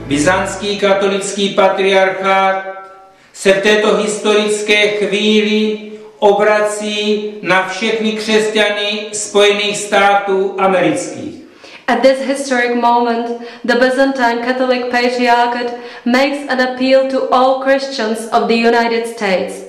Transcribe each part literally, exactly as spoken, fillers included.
Byzantský katolický patriarchát se v této historické chvíli obrací na všechny křesťany Spojených států amerických. At this historic moment, the Byzantine Catholic Patriarchate makes an appeal to all Christians of the United States.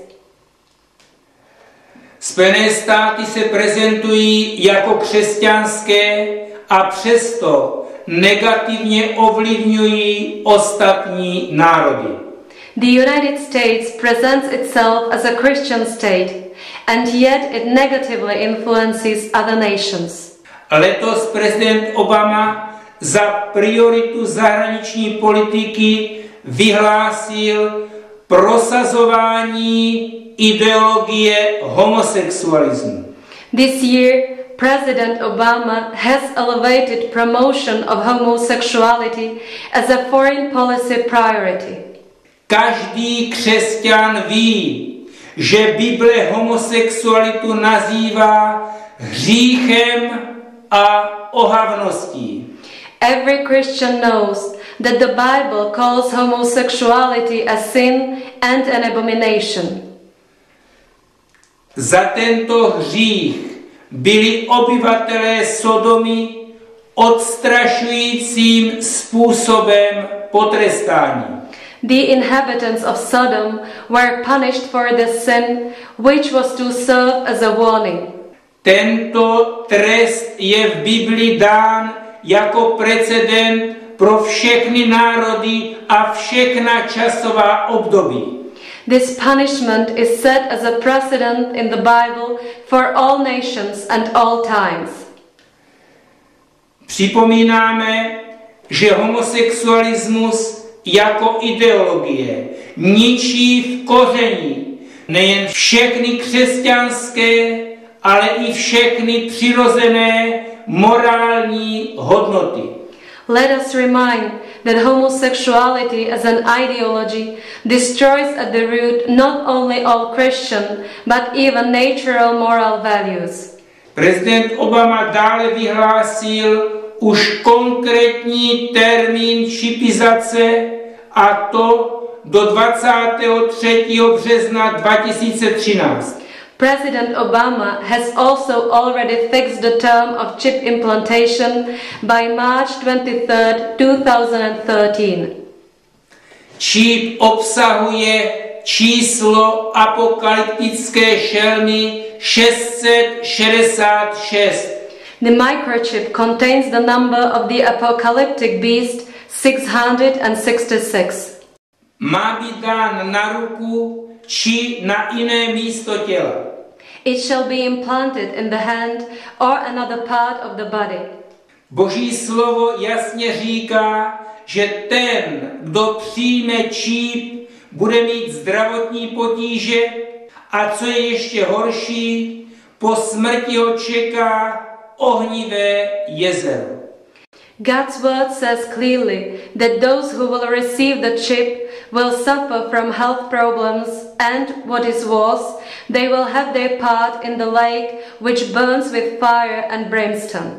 Spojené státy se prezentují jako křesťanské a přesto negativně ovlivňují ostatní národy. The United States presents itself as a Christian state, and yet it negatively influences other nations. Letos prezident Obama za prioritu zahraniční politiky vyhlásil prosazování ideologie homosexualismu. This year, President Obama has elevated promotion of homosexuality as a foreign policy priority. Každý křesťan ví, že Bible homosexualitu nazývá hříchem a ohavností. Every Christian knows that the Bible calls homosexuality a sin and an abomination. Za tento hřích byli obyvatelé Sodomy odstrašujícím způsobem potrestáni. The inhabitants of Sodom were punished for the sin, which was to serve as a warning. Tento trest je v Biblii dán jako precedent pro všechny národy a všechna časová období. This punishment is set as a precedent in the Bible for all nations and all times. Připomínáme, že homosexualismus jako ideologie ničí v koření nejen všechny křesťanské, ale i všechny přirozené morální hodnoty. Let us remind that homosexuality as an ideology destroys at the root not only all Christian, but even natural moral values. Prezident Obama dále vyhlásil už konkrétní termín čipizace, a to do dvacátého třetího března dva tisíce třináct. President Obama has also already fixed the term of chip implantation by March twenty-third, two thousand thirteen. Čip obsahuje číslo apokalyptické šelmy šest set šedesát šest. The microchip contains the number of the apocalyptic beast six hundred sixty-six. Má být dán na ruku či na jiné místo těla. It shall be implanted in the hand or another part of the body. Boží slovo jasně říká, že ten, kdo přijme čip, bude mít zdravotní potíže a co je ještě horší, po smrti ho čeká ohnivé jezero. God's word says clearly that those who will receive the chip will suffer from health problems and, what is worse, they will have their part in the lake which burns with fire and brimstone.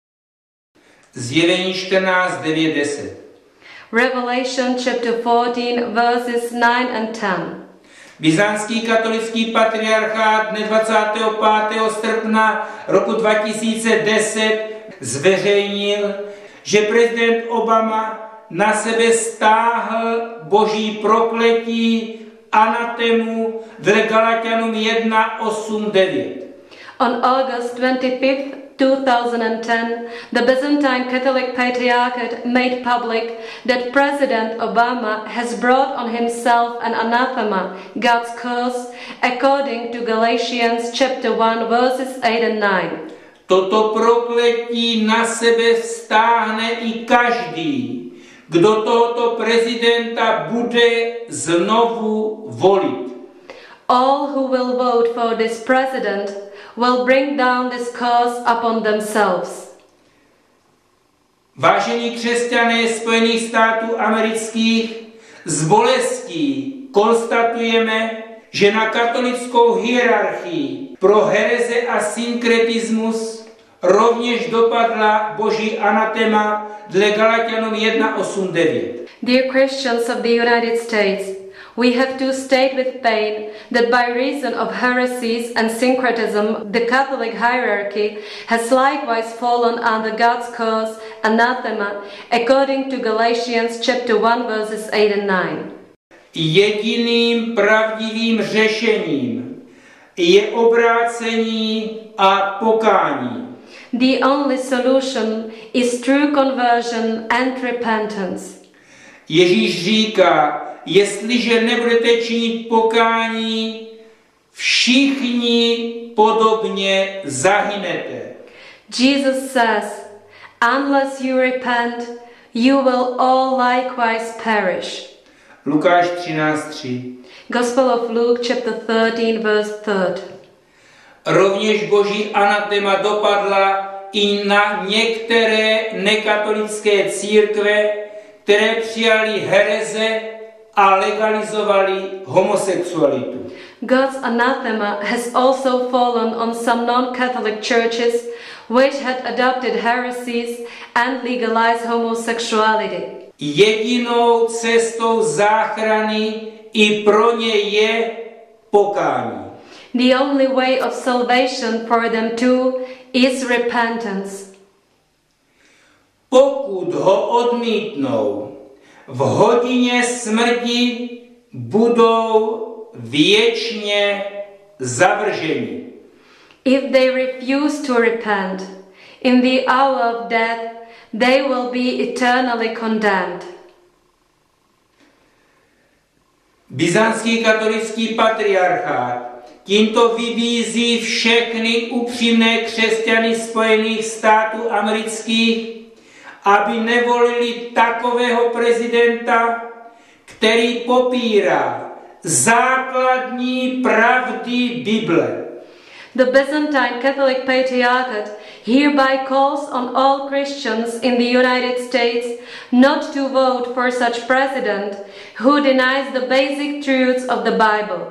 Zjevení čtrnáct, devět, deset. Revelation chapter fourteen verses nine and ten. Byzantský katolický patriarchát dne dvacátého pátého srpna roku dva tisíce deset zveřejnil, že prezident Obama na sebe stáhl boží prokletí anatemu dle Galatianům jedna, osm, devět. On August twenty-fifth, two thousand ten, the Byzantine Catholic Patriarchate made public that President Obama has brought on himself an anathema, God's curse, according to Galatians chapter one, verses eight and nine. Toto prokletí na sebe vztáhne i každý, kdo tohoto prezidenta bude znovu volit. All who will vote for this president will bring down this curse upon themselves. Vážení křesťané Spojených států amerických, s bolestí konstatujeme, že na katolickou hierarchii pro hereze a synkretismus rovněž dopadla boží anatema dle Galatianům jedna, osm, devět. Dear Christians of the United States, we have to state with pain that by reason of heresies and syncretism, the Catholic hierarchy has likewise fallen under God's cause, anathema, according to Galatians chapter one, verses eight and nine. Jediným pravdivým řešením je obrácení a pokání. The only solution is true conversion and repentance. Ježíš říká, jestliže nebudete činit pokání, všichni podobně zahynete. Jesus says, unless you repent, you will all likewise perish. Lukáš třináct tři. Gospel of Luke chapter thirteen verse three. Rovněž boží anatema dopadla i na některé nekatolické církve, které přijali hereze a legalizovali homosexualitu. God's anathema has also fallen on some non-Catholic churches which had adopted heresies and legalized homosexuality. Jedinou cestou záchrany i pro ně je pokání. The only way of salvation for them too is repentance. Pokud ho odmítnou, v hodině smrti budou věčně zavrženi. If they refuse to repent, in the hour of death, they will be eternally condemned. Byzantský katolický patriarchát tímto vybízí všechny upřímné křesťany Spojených států amerických, aby nevolili takového prezidenta, který popírá základní pravdy Bible. The Byzantine Catholic Patriarchate hereby calls on all Christians in the United States not to vote for such president who denies the basic truths of the Bible.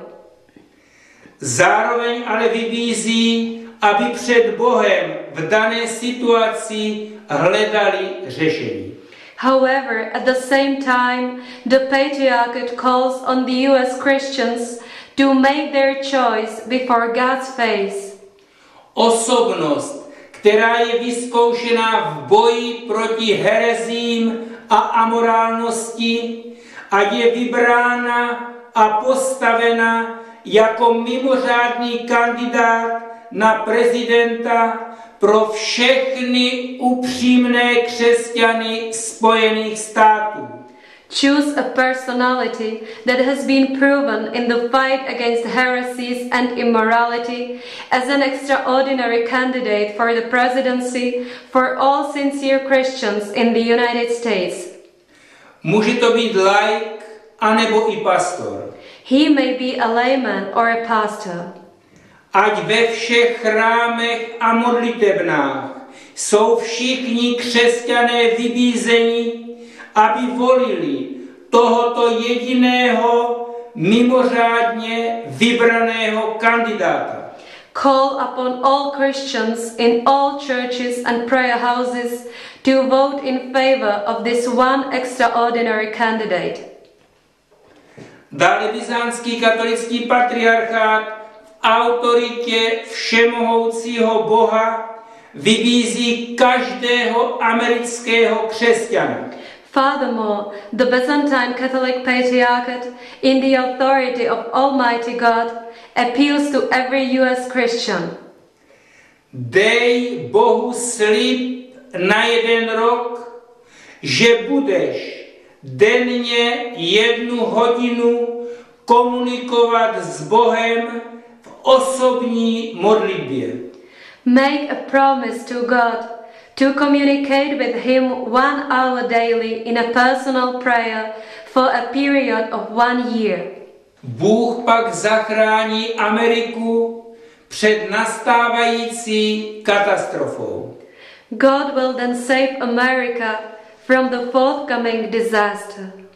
Zároveň ale vybízí, aby před Bohem v dané situaci hledali řešení. However, at the same time, the Patriarchate calls on the U S Christians to make their choice before God's face. Osobnost, která je vyzkoušená v boji proti herezím a amorálnosti, ať je vybrána a postavena jako mimořádný kandidát na prezidenta pro všechny upřímné křesťany Spojených států. Choose a personality that has been proven in the fight against heresies and immorality as an extraordinary candidate for the presidency for all sincere Christians in the United States. Může to být laik anebo i pastor. He may be a layman or a pastor. Ať ve všech chrámech a modlitebnách jsou všichni křesťané vybízeni, aby volili tohoto jediného mimořádně vybraného kandidáta. Call upon all Christians in all churches and prayer houses to vote in favor of this one extraordinary candidate. Dále byzantský katolický patriarchát v autoritě všemohoucího Boha vybízí každého amerického křesťana. Furthermore, the Byzantine Catholic Patriarchate, in the authority of Almighty God, appeals to every U S Christian. Dej Bohu slib na jeden rok, že budeš denně jednu hodinu komunikovat s Bohem v osobní modlitbě. Make a promise to God to communicate with Him one hour daily in a personal prayer for a period of one year. Bůh pak zachrání Ameriku před nastávající katastrofou. God will then save America from the forthcoming disaster.